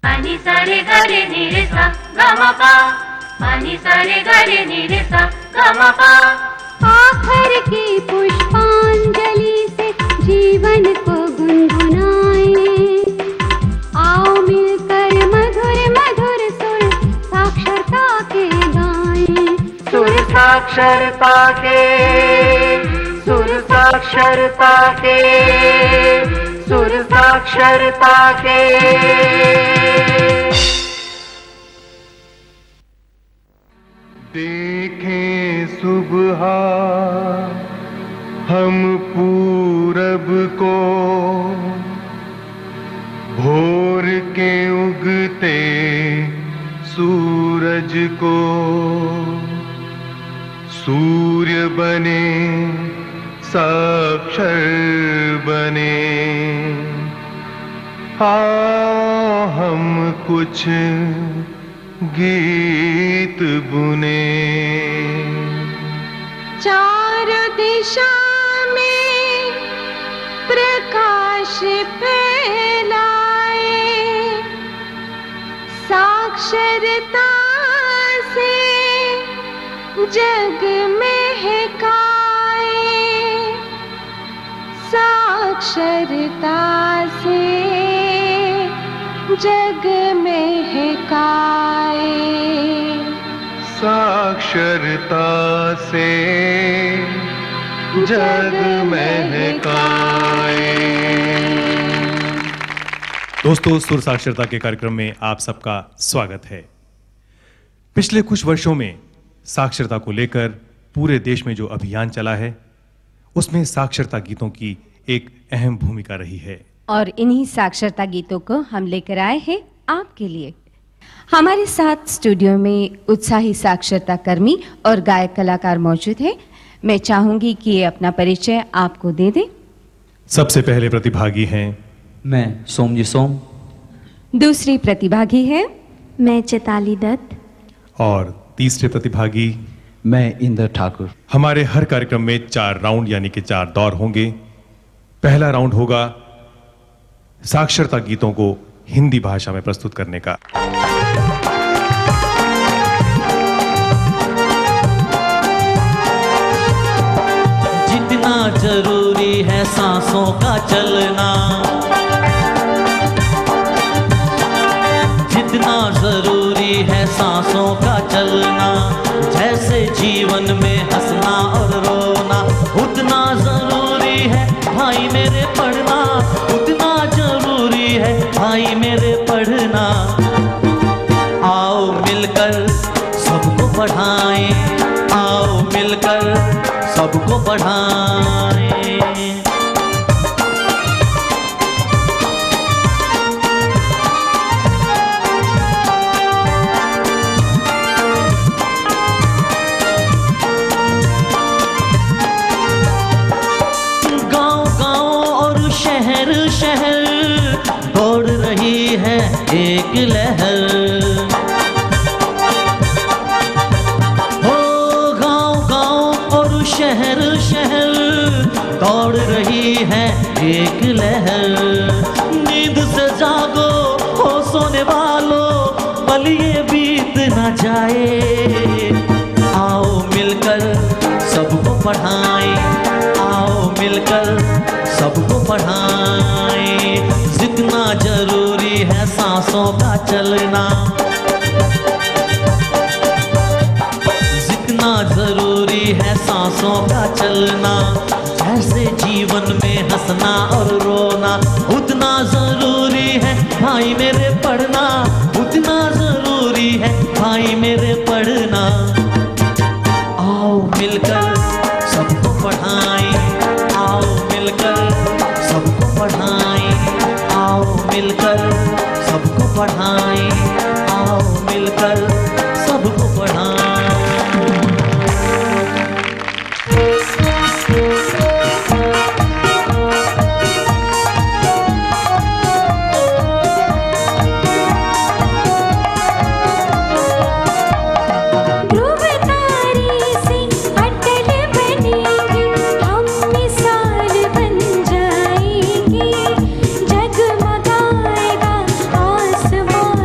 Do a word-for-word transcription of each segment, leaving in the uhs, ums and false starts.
पानी सारे गरे नीरे सा गमपा, पानी सारे गरे नीरे सा गमपा। आखर की पुष्पांजलि से जीवन को गुनगुनाए, आओ मिलकर मधुर मधुर सुर साक्षरता के गाएं। सुर साक्षरता के, सुर साक्षरता के, सुर साक्षरता के। देखें सुबह हम पूरब को, भोर के उगते सूरज को। सूर्य बने साक्षर बने, आओ हम कुछ गीत बुने। चार दिशा में प्रकाश फैलाए, साक्षरता से जग महकाए, साक्षरता से जग महकाए, साक्षरता से जग महकाए। दोस्तों, सुर साक्षरता के कार्यक्रम में आप सबका स्वागत है। पिछले कुछ वर्षों में साक्षरता को लेकर पूरे देश में जो अभियान चला है, उसमें साक्षरता गीतों की एक अहम भूमिका रही है। और इन्हीं साक्षरता गीतों को हम लेकर आए हैं आपके लिए। हमारे साथ स्टूडियो में उत्साही साक्षरता कर्मी और गायक कलाकार मौजूद हैं। मैं चाहूंगी कि ये अपना परिचय आपको दे दें। सबसे पहले प्रतिभागी हैं मैं सोमजी सोम। दूसरी प्रतिभागी है मैं चैताली दत्त। और तीसरे प्रतिभागी मैं इंद्र ठाकुर। हमारे हर कार्यक्रम में चार राउंड यानी कि चार दौर होंगे। पहला राउंड होगा साक्षरता गीतों को हिंदी भाषा में प्रस्तुत करने का। जितना जरूरी है सांसों का चलना, जितना जरूरी है सांसों का चलना, जैसे जीवन में हंसना और रोना, उतना जरूरी है भाई मेरे पढ़ना, उतना जरूरी है भाई मेरे पढ़ना। आओ मिलकर सबको पढ़ाएं, आओ मिलकर सबको पढ़ाएं। शहर दौड़ रही है एक लहर, हो गांव-गांव और शहर शहर दौड़ रही है एक लहर। नींद से जागो हो सोने वालों, पल ये बीत न जाए। आओ मिलकर सबको पढ़ाएं, आओ मिलकर सबको पढ़ाएं। जितना जरूरी है सांसों का चलना, जितना जरूरी है सांसों का चलना, जैसे जीवन में हंसना और रोना, उतना जरूरी है भाई मेरे पढ़ना, उतना जरूरी है भाई मेरे पढ़ना। आओ मिलकर सबको पढ़ाएं, आओ मिलकर सबको पढ़ाएं, आओ मिलकर सबको पढ़ाएं, आओ मिलकर सबको पढ़ाएं। जगमगाएगा आसमान।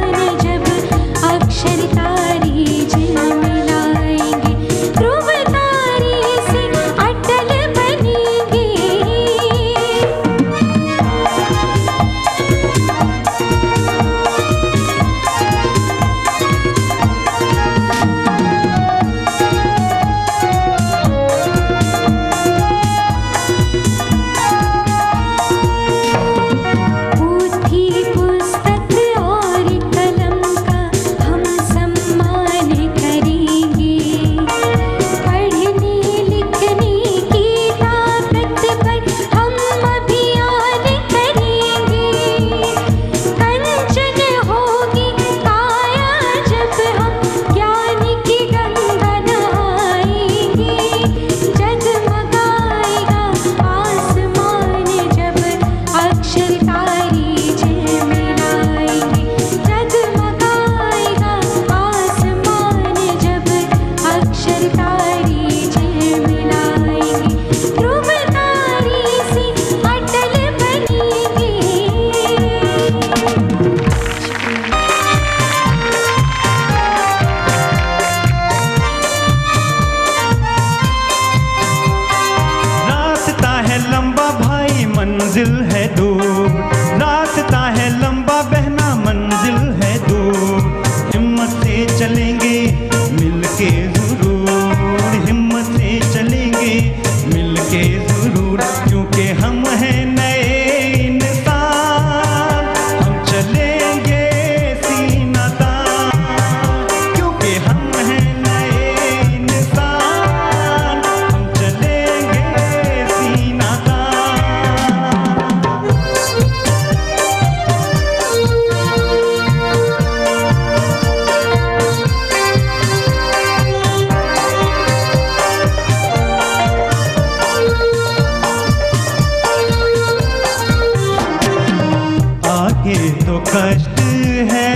आगे तो कष्ट है,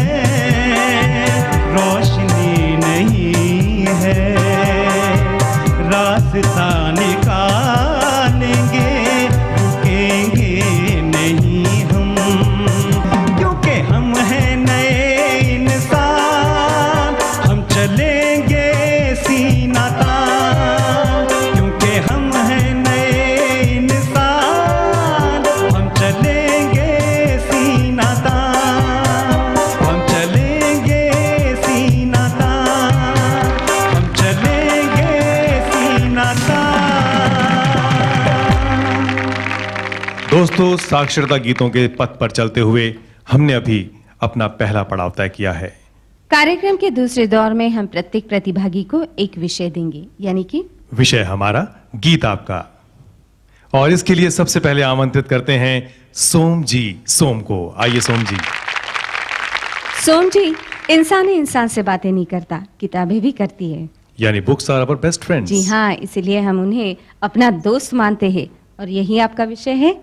रोशनी नहीं है, रास्ता निकालेंगे, रुकेंगे नहीं हम, क्योंकि हम हैं नए इंसान, हम चलेंगे सीना तान, क्योंकि हम हैं नए इंसान, हम चलेंगे सीना तान, हम चलेंगे सीना तान, हम चलेंगे सीना तान। दोस्तों, साक्षरता गीतों के पथ पर चलते हुए हमने अभी अपना पहला पड़ाव तय किया है। कार्यक्रम के दूसरे दौर में हम प्रत्येक प्रतिभागी को एक विषय देंगे, यानी कि विषय हमारा, गीत आपका। और इसके लिए सबसे पहले आमंत्रित करते हैं सोम जी सोम को। आइए सोम जी। सोम जी, इंसान ही इंसान से बातें नहीं करता, किताबें भी करती है। यानी books are our best friends. जी हाँ, इसलिए हम उन्हें अपना दोस्त मानते हैं, और यही आपका विषय है।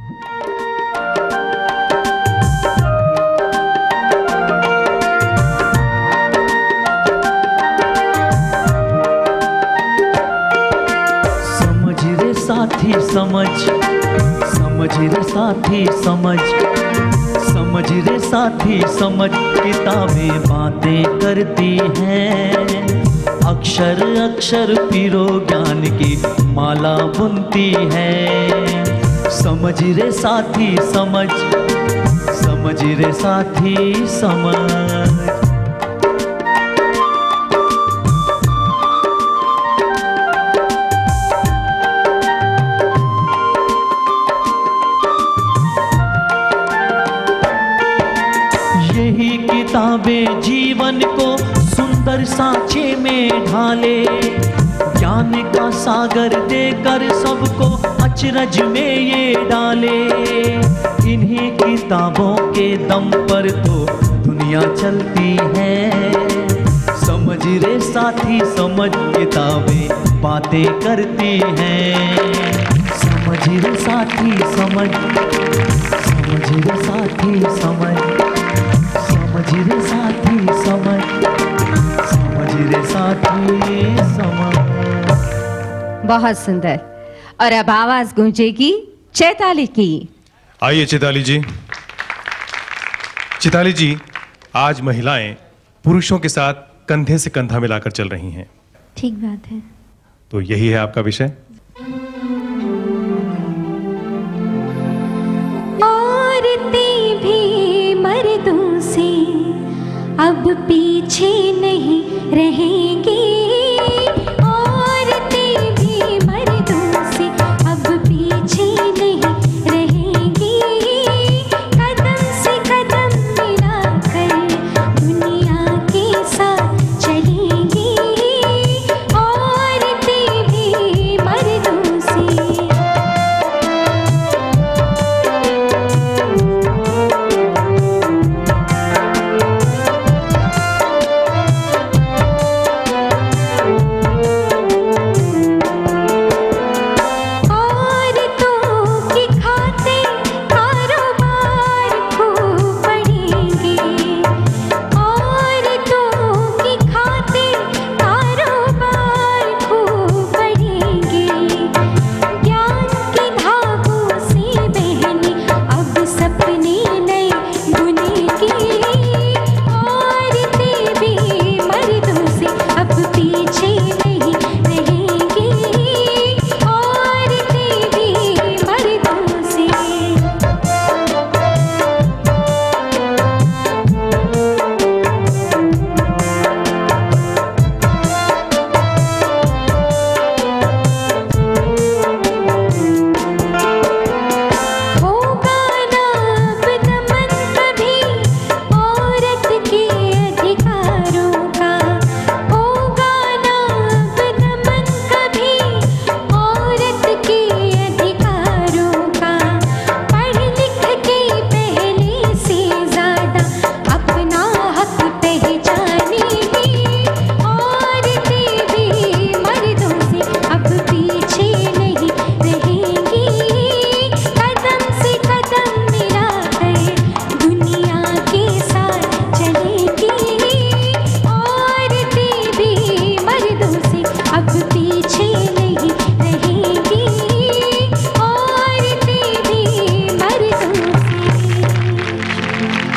साथी समझ, समझ रे साथी समझ, समझ रे साथी समझ, किताबें बातें करती हैं, अक्षर अक्षर पिरो ज्ञान की माला बुनती है। समझ रे साथी समझ, समझ रे साथी समझ। किताबें जीवन को सुंदर सांचे में ढाले, ज्ञान का सागर देकर सबको अचरज में ये डाले। इन्हीं किताबों के दम पर तो दुनिया चलती है। समझ रे साथी समझ, किताबें बातें करती हैं। समझ रे साथी समझ, समझ रे साथी समझ, समझ रे साथी समझ, समझ रे साथी समझ। बहुत सुंदर। और अब आवाज गूंजेगी चैताली की। आइए चैताली जी। चैताली जी, आज महिलाएं पुरुषों के साथ कंधे से कंधा मिलाकर चल रही हैं। ठीक बात है। तो यही है आपका विषय। औरतें भी मर्दों से अब पीछे नहीं रहेंगी, औरतें भी मर्दों से अब पीछे नहीं रहेंगी, कदम से कदम मिलाकर दुनिया के साथ चलेंगी, औरतें भी मर्दों से।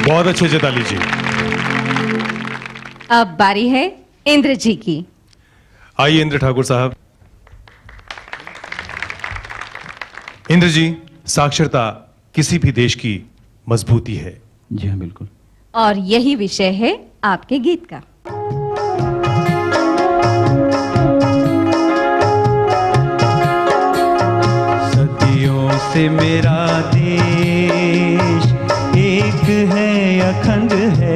बहुत अच्छे चेताली जी। अब बारी है इंद्र जी की। आइए इंद्र ठाकुर साहब। इंद्र जी, साक्षरता किसी भी देश की मजबूती है। जी हाँ, बिल्कुल। और यही विषय है आपके गीत का। सदियों से मेरा देश एक है, अखंड है,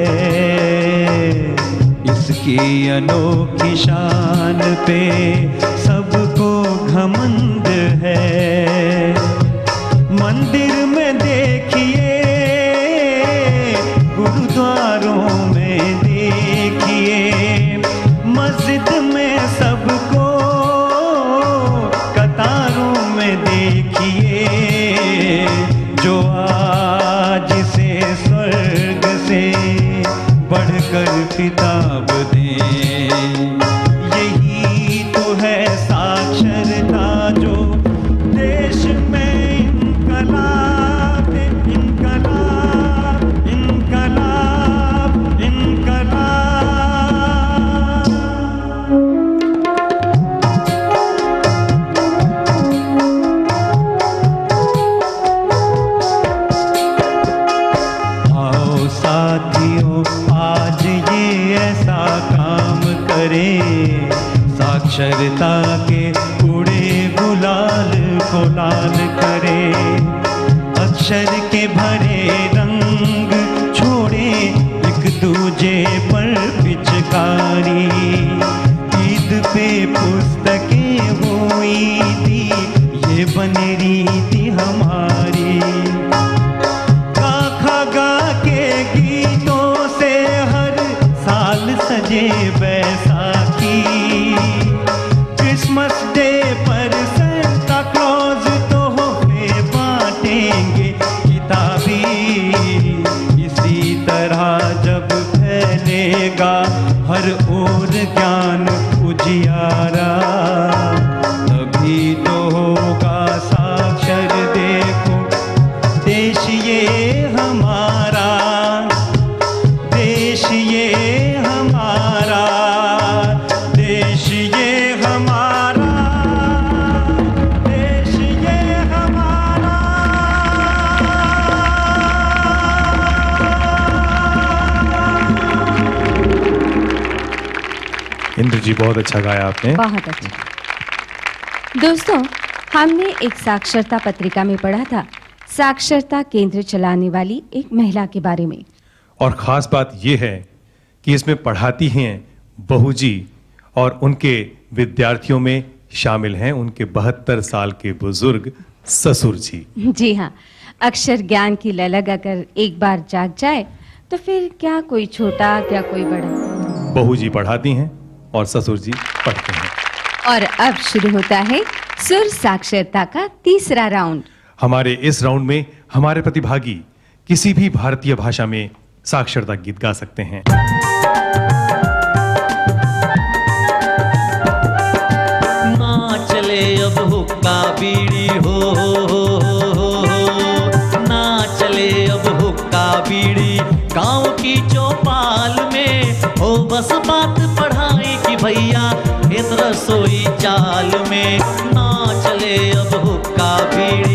इसकी अनोखी शान पे सबको घमंड है। मंदिर में देखिए, गुरुद्वारों में देखिए, मस्जिद में सबको कतारों में देखिए, जो आज से स्वर्ग से बढ़कर किताब दें। यही तो है साक्षरता जो देश में इनकलाब, इनकलाब, इनकलाब, इनकलाब। आओ साथियों, आज ये ऐसा काम करें, साक्षरता के उड़े गुलाल को लाल करे। अक्षर के भरे रंग छोड़े एक दूजे पर पिचकारी। ईद पे पुस्तकें हुई थी, ये बनी रीति हमारी। गाखा गा के गीतों से हर साल सजे बैसाखी। क्रिसमस डे पर सेंटा क्लॉज तोहफे बांटेंगे किताबी। इसी तरह जब फैलेगा हर ओर ज्ञान उजियारा, तभी तो होगा साक्षर। देखो देश ये हमारा, देश ये हमारा, देश ये हमारा, देश ये हमारा। इंद्र जी, बहुत अच्छा गाया आपने। बहुत अच्छा। दोस्तों, हमने एक साक्षरता पत्रिका में पढ़ा था साक्षरता केंद्र चलाने वाली एक महिला के बारे में। और खास बात यह है कि इसमें पढ़ाती हैं बहू जी, और उनके विद्यार्थियों में शामिल हैं उनके बहत्तर साल के बुजुर्ग ससुर जी। जी हाँ, अक्षर ज्ञान की ललक अगर एक बार जाग जाए तो फिर क्या कोई छोटा, क्या कोई बड़ा। बहू जी पढ़ाती हैं और ससुर जी पढ़ते हैं। और अब शुरू होता है सुर साक्षरता का तीसरा राउंड। हमारे इस राउंड में हमारे प्रतिभागी किसी भी भारतीय भाषा में साक्षरता गीत गा सकते हैं। ना चले अब हुक्का बीड़ी हो, ना चले अब हुक्का बीड़ी गांव की चौपाल में हो। बस बात पढ़ाई की भैया खेत रसोई चाल में। ना चले अब हुक्का बीड़ी।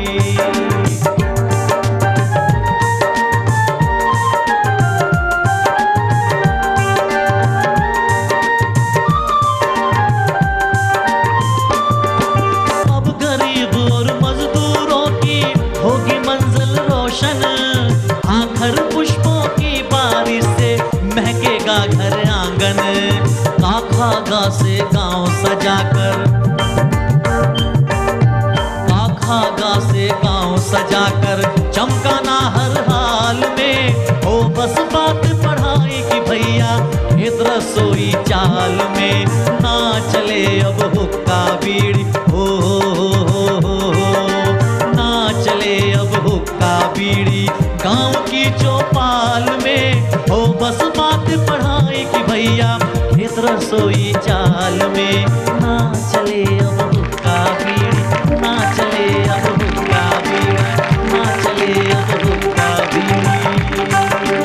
आखर पुष्पों की बारिश से महकेगा घर आंगन। काखा गा से गांव सजाकर, काखा गा से गांव सजाकर चमकाना हर हाल में हो। बस बात पढ़ाई की भैया खेत रसोई चाल में। ना चले अब हुक्का बीड़ी हो, ना चले अब हुक्का बीड़ी गांव की चौपाल में हो। बस बात पढ़ाई की भैया खेत रसोई चाल में। ना चले अब हुक्का बीड़ी, ना चले अब हुक्का बीड़ी, ना चले अब हुक्का बीड़ी।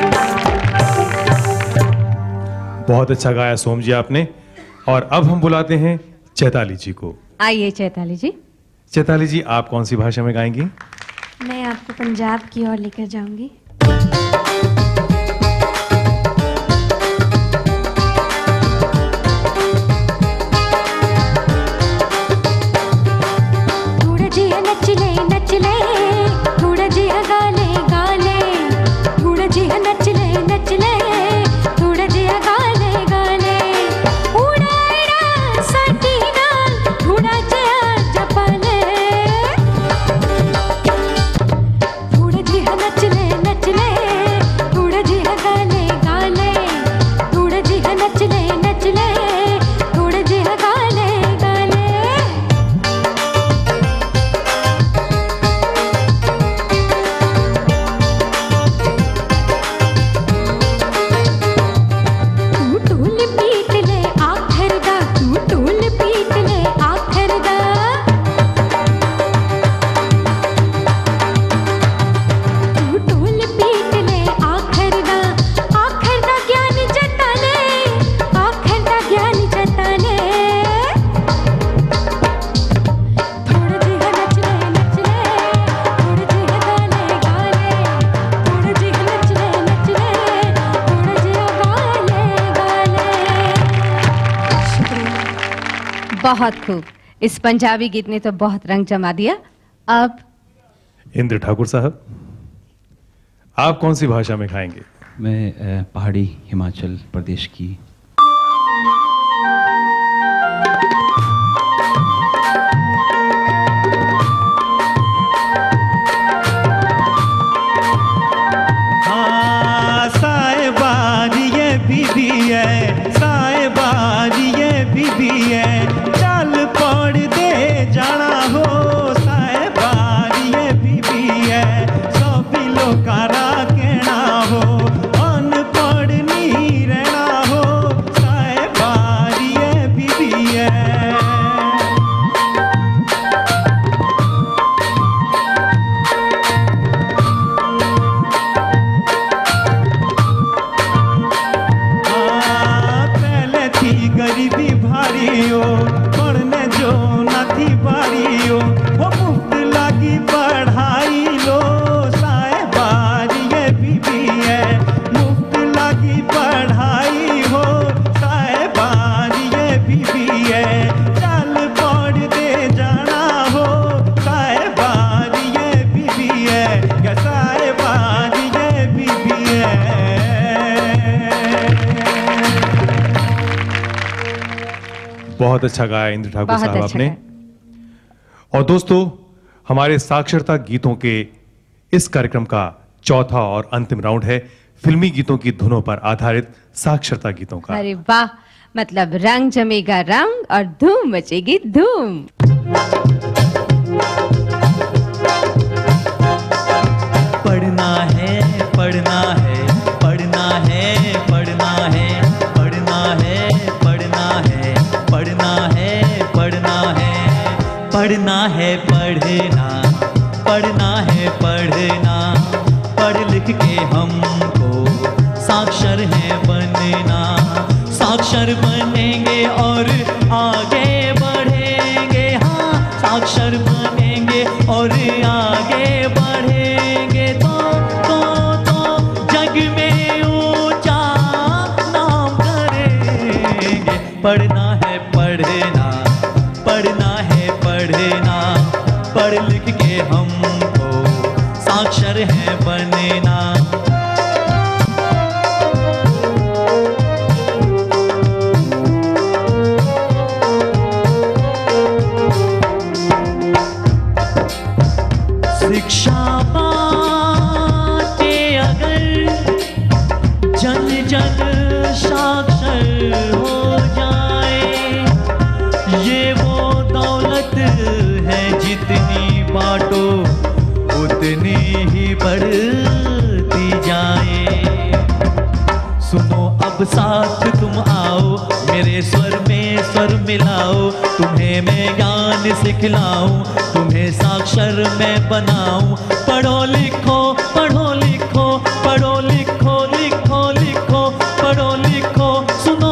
बहुत अच्छा गाया सोम जी आपने। और अब हम बुलाते हैं चैताली जी को। आइए चैताली जी। चैताली जी, आप कौन सी भाषा में गाएंगी? मैं आपको पंजाब की ओर लेकर जाऊंगी। थोड़ा जिहा नच ले नच ले, थोड़ा जिहा गा ले गा ले, थोड़ा जिहा नच ले नच ले, थोड़ा जिहा गा ले गा ले, उड़ा उड़ा साटी नाल थोड़ा जिहा जपा ले, थोड़ा जिहा नच ले नच ले, थोड़ा जिहा गा ले गा ले, थोड़ा जिहा नच ले नच ले, थोड़ा जिहा गा ले गा ले। तू टूल पीट ले आखर दा, तू टूल पीट ले आखर दा, तू टूल पीट ले आखर दा, आखर दा ज्ञान जता ले, आखर दा ज्ञान जता ले, थोड़ा जिहा नच ले नच ले, थोड़ा जिहा गा ले गा ले, थोड़ा जिहा नच ले नच ले, थोड़ा जिहा गा ले गा ले। शुक्रिया। बहुत खूब। इस पंजाबी गीत ने तो बहुत रंग जमा दिया। अब इंद्र ठाकुर साहब, आप कौन सी भाषा में गाएंगे? मैं अ, पहाड़ी हिमाचल प्रदेश की हाँ साहिबान ये बीबी है, साहिबान ये बीबी है, चल पड़ दे जाना हो, साहिबान ये बीबी है, सभी लोग कारा कहना हो, अनपढ़ नहीं रहना हो, साहिबान ये बीबी है। हाँ, पहले थी गरीबी भारी हो, पढ़ने जो न थी बारी हो, वो मुफ्त लगी पढ़ाई लो, साहिबान ये बीबी है, मुफ्त लगी पढ़ाई हो, साहिबान ये बीबी है, चल पढ़ दे जाना हो, साहिबान ये बीबी है, क्या साहिबान ये बीबी है। बहुत अच्छा गाया इंद्र ठाकुर बहुत साहब अच्छा आपने। गाया। और दोस्तों, हमारे साक्षरता गीतों के इस कार्यक्रम का चौथा और अंतिम राउंड है फिल्मी गीतों की धुनों पर आधारित साक्षरता गीतों का। अरे वाह, मतलब रंग जमेगा रंग और धूम मचेगी धूम। पढ़ना है पढ़ना है पढ़ना है पढ़ना है पढ़ना है पढ़ना है पढ़ना है पढ़ना है पढ़ना है पढ़ना पढ़ना है पढ़ना, पढ़ लिख के हमको साक्षर है बनना, साक्षर बनेंगे और आगे बढ़ेंगे, हाँ साक्षर बनेंगे और आगे बढ़ेंगे, तो तो तो जग में ऊंचा नाम करेंगे। पढ़ना है पढ़ना पढ़ना है पढ़ना, पढ़ लिख के हमको साक्षर है बनना। शिक्षा बाटे अगर जन जन साक्षर हो जाए, ये वो दौलत है जितनी बांटो उतनी ही बढ़ती जाए। सुनो अब साथ तुम आओ, मेरे स्वर में स्वर मिलाओ, तुम्हें मैं ज्ञान सिखलाऊं, तुम्हें साक्षर मैं बनाऊं। पढ़ो लिखो पढ़ो लिखो पढ़ो लिखो लिखो लिखो पढ़ो लिखो, सुनो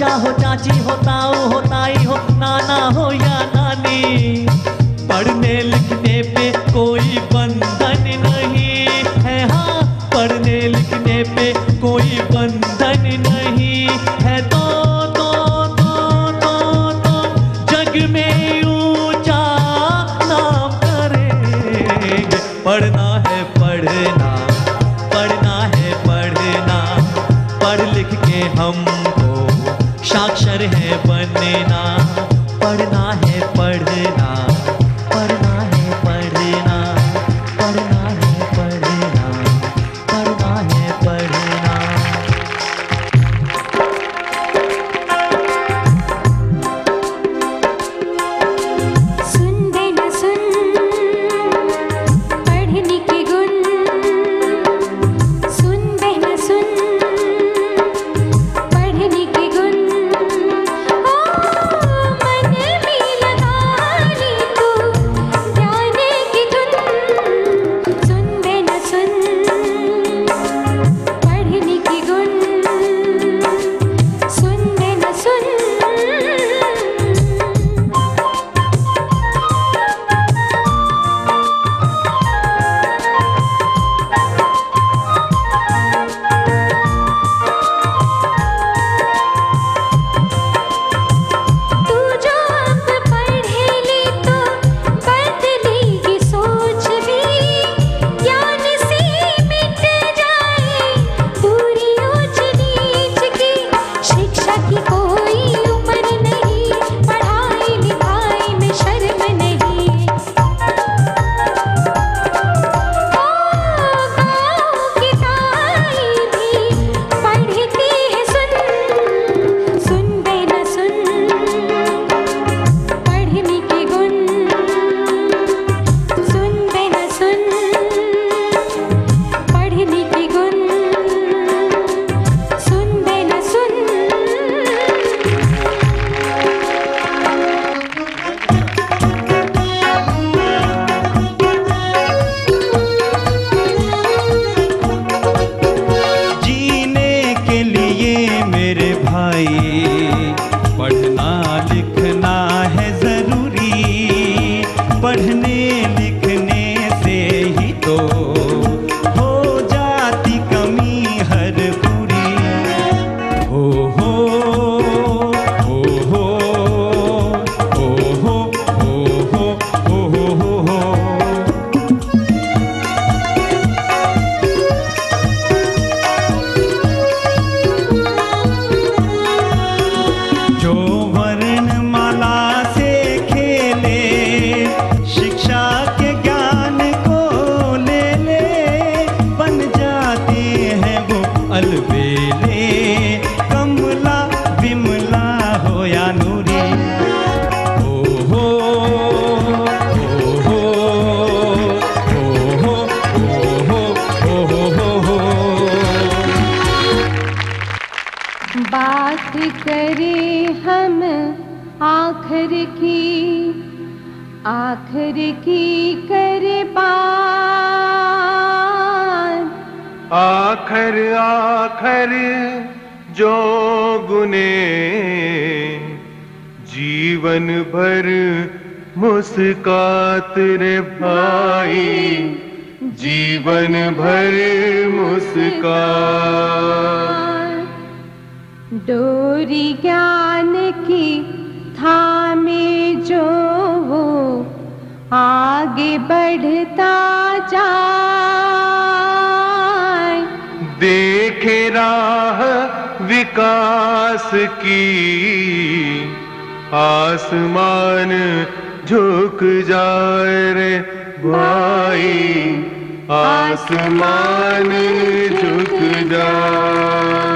चाचा हो, चाची हो, ताऊ हो, ताई हो, नाना हो या नानी, पढ़ने लिखने पे कोई बंधन नहीं है। हाँ, पढ़ने लिखने पे कोई बंधन नहीं है। तो तो तो तो तो जग में ऊंचा नाम करेंगे। पढ़ना है पढ़ना, पढ़ना है पढ़ना, पढ़ लिख के हमको साक्षर है बनना। पढ़ना है पढ़ना, पढ़ना है पढ़ना, पढ़ना है पढ़ना, पढ़ना है पढ़ना। सुन देना सुन पढ़ने के गुण, सुन देना सुन पढ़ने के गुण। ओ मन में लगा ली तू ज्ञान की धुन, सुन देना सुन पढ़ने के गुण, सुन देना सुन। तू जो अब पढ़े ले तो बदलेगी सोच भी, ज्ञान से मिट जाए पूरी ऊंच नीच की। शिक्षा की कोई उम्र नहीं, पढ़ाई लिखाई में शर्म नहीं। ओ गाँव की ताई भी पढ़ती है सुन, सुन देना सुन पढ़ने के गुण, सुन देना सुन पढ़ने के गुण, सुन देना सुन। जीने के लिए मेरे भाई पढ़ना लिखना है जरूरी। पढ़ने लिखने से ही तो हो जाती कमी हर पूरी। हो हो हो हो हो हो हो हो हो हो हो। जो वर्णमाला से खेले, शिक्षा के ज्ञान को ले ले, बन जाते हैं वो अलबेले। कमला विमला हो या नूरी। हो हो हो हो हो हो हो हो हो हो। बात करें हम आखिर की, आखिर की करे बात। आखर आखर जो गुने जीवन भर मुस्कात रे भाई, जीवन भर मुस्कात। डोरी ज्ञान की थामे जो वो आगे बढ़ता जाए। देखे राह विकास की, आसमान झुक जाए रे भाई, आसमान झुक जाए।